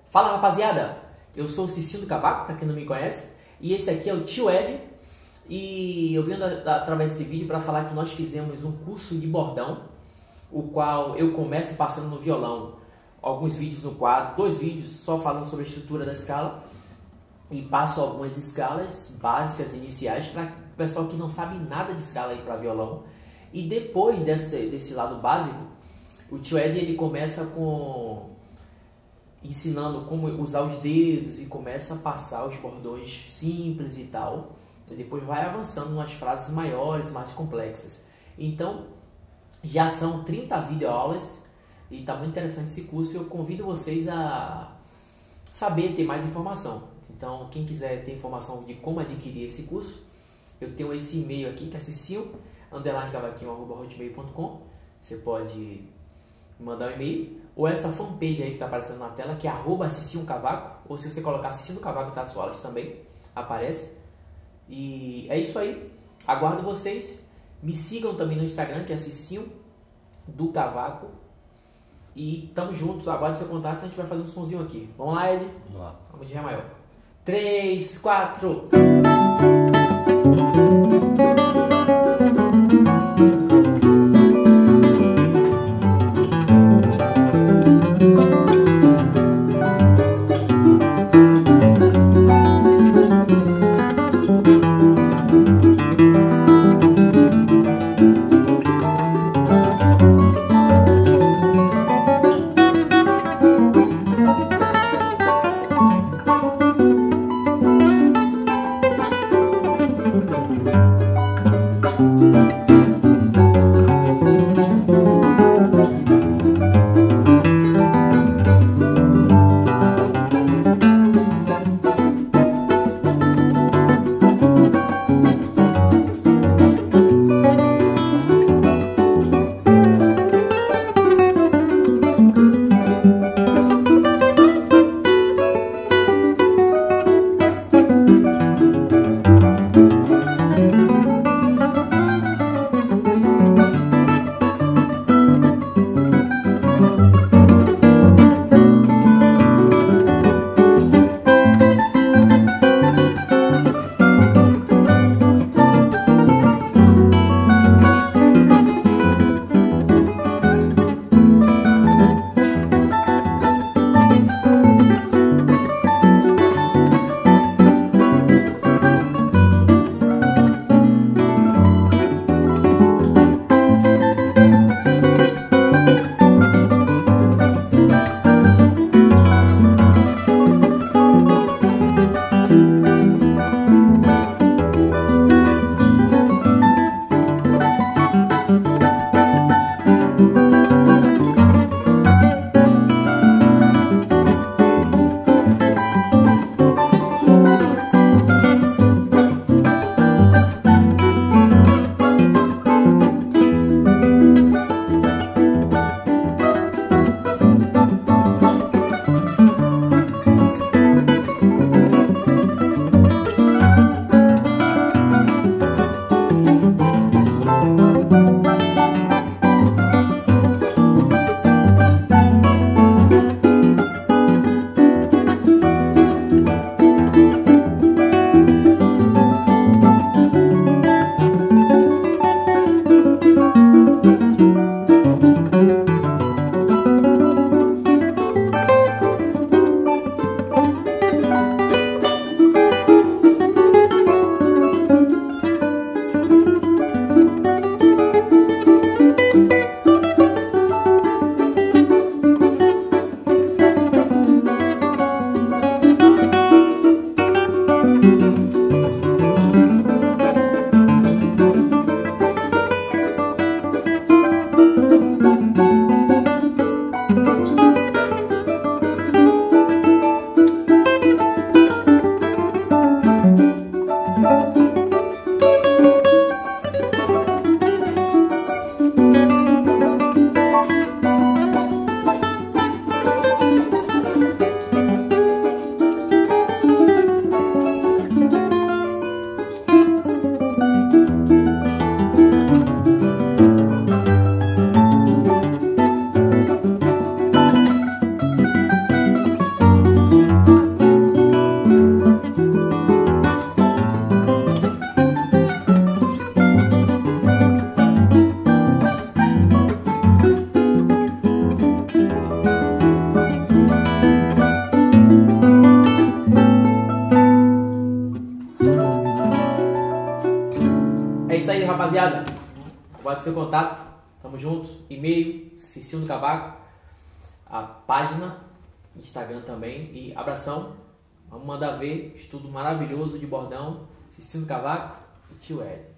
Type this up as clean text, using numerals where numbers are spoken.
Fala rapaziada, eu sou o Cicinho do Cavaco, para quem não me conhece, e esse aqui é o Tio Ed, e eu vim através desse vídeo para falar que nós fizemos um curso de bordão, o qual eu começo passando no violão, alguns vídeos no quadro, 2 vídeos só falando sobre a estrutura da escala, e passo algumas escalas básicas iniciais para o pessoal que não sabe nada de escala aí para violão. E depois desse lado básico, o Tio Ed ele começa ensinando como usar os dedos e começa a passar os bordões simples e tal. E depois vai avançando nas frases maiores, mais complexas. Então, já são 30 videoaulas e está muito interessante esse curso. Eu convido vocês a saber, ter mais informação. Então, quem quiser ter informação de como adquirir esse curso, eu tenho esse e-mail aqui, que é cicinho_cavaquinho@hotmail.com. Você pode mandar um e-mail, ou essa fanpage aí que está aparecendo na tela, que é @cicinho_cavaco, ou se você colocar Cicinho do Cavaco tá suaves também aparece. E é isso aí, aguardo vocês. Me sigam também no Instagram, que é Cicinho do Cavaco. E tamo juntos, aguarde seu contato, a gente vai fazer um sonzinho aqui. Vamos lá, Ed? Vamos lá. Vamos de Ré maior. 3, 4. rapaziada, pode ser contato, tamo junto, e-mail, Cicinho do Cavaco, a página, Instagram também, e abração, vamos mandar ver, estudo maravilhoso de bordão, Cicinho do Cavaco e Tio Ed.